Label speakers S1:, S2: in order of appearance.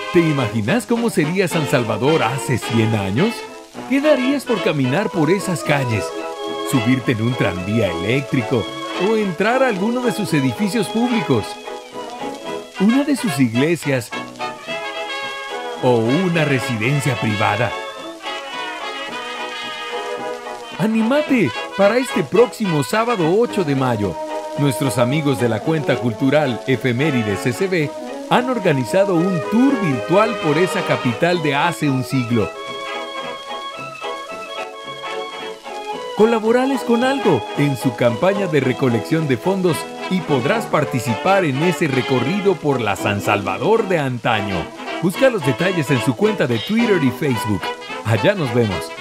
S1: ¿Te imaginas cómo sería San Salvador hace 100 años? ¿Qué darías por caminar por esas calles? ¿Subirte en un tranvía eléctrico o entrar a alguno de sus edificios públicos? ¿Una de sus iglesias o una residencia privada? ¡Anímate! Para este próximo sábado 8 de mayo, nuestros amigos de la cuenta cultural Efemérides SB han organizado un tour virtual por esa capital de hace un siglo. Colaborales con algo en su campaña de recolección de fondos y podrás participar en ese recorrido por la San Salvador de antaño. Busca los detalles en su cuenta de Twitter y Facebook. Allá nos vemos.